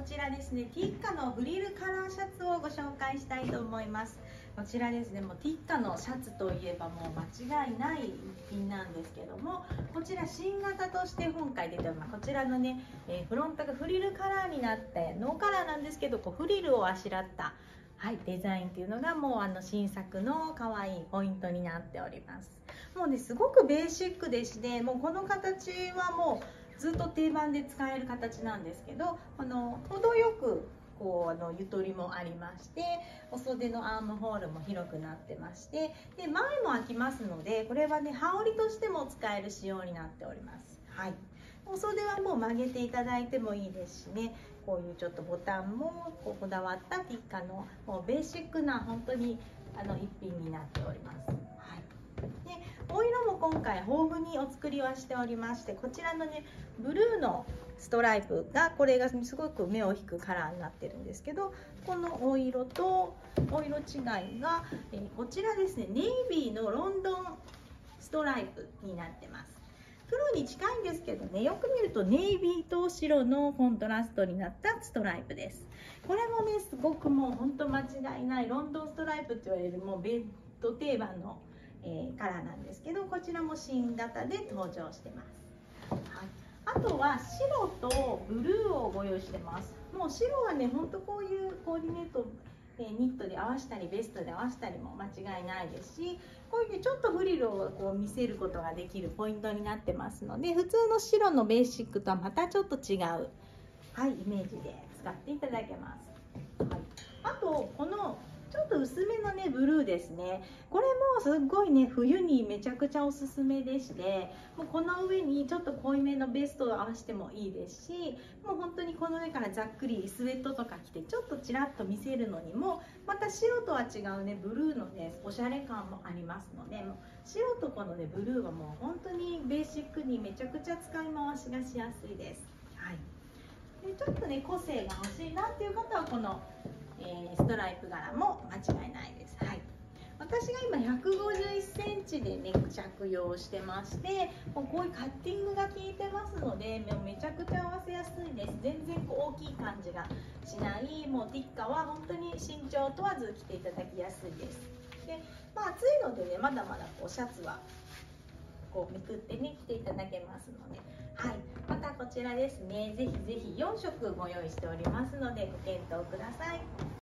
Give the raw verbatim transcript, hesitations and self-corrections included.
こちらですね、ティッカのフリルカラーシャツをご紹介したいと思います。こちらですね、もうティッカのシャツといえばもう間違いない一品なんですけども、こちら新型として今回出ております。こちらのね、えー、フロントがフリルカラーになってノーカラーなんですけど、こうフリルをあしらった、はい、デザインっていうのがもうあの新作の可愛いポイントになっております。もうね、すごくベーシックでして、もうこの形はもうずっと定番で使える形なんですけど、この程よくこうあのゆとりもありまして、お袖のアームホールも広くなってまして、で前も開きますので、これはね羽織としても使える仕様になっております。はい、お袖はもう曲げていただいてもいいですしね、こういうちょっとボタンもこうこだわったティッカのもうベーシックな本当にあの一品になっております。はい、でお色も今回豊富にお作りはしておりまして、こちらのねブルーのストライプがこれがすごく目を引くカラーになってるんですけど、このお色とお色違いが、えー、こちらですね、ネイビーのロンドンストライプになってます。黒に近いんですけどね、よく見るとネイビーと白のコントラストになったストライプです。これもねすごくもうほんと間違いないロンドンストライプって言われるもうベッド定番の、えー、カラーなんですけど、こちらも新型で登場してます。はい、あとは白とブルーをご用意してます。もう白はねほんとこういうコーディネート、えー、ニットで合わせたりベストで合わせたりも間違いないですし、こういうねちょっとフリルをこう見せることができるポイントになってますので、普通の白のベーシックとはまたちょっと違う、はい、イメージで使っていただけます。はい、あとこのちょっと薄めのねブルーですね、これもすっごいね冬にめちゃくちゃおすすめでして、もうこの上にちょっと濃いめのベストを合わせてもいいですし、もう本当にこの上からざっくりスウェットとか着てちょっとちらっと見せるのにもまた白とは違うねブルーのねおしゃれ感もありますので、もう白とこのねブルーはもう本当にベーシックにめちゃくちゃ使い回しがしやすいです。はい、でちょっとね個性が欲しいなっていう方はこのえー、ストライプ柄も間違いないです。はい、私が今ひゃくごじゅういっセンチでね着用してまして、もうこういうカッティングが効いてますのでめちゃくちゃ合わせやすいです。全然こう大きい感じがしない、もうティッカは本当に身長問わず着ていただきやすいです。で、まあ、暑いのでねまだまだこうシャツはこうめくってね着ていただけますので、はい、またこちらですね、ぜひぜひよん色ご用意しておりますのでご検討ください。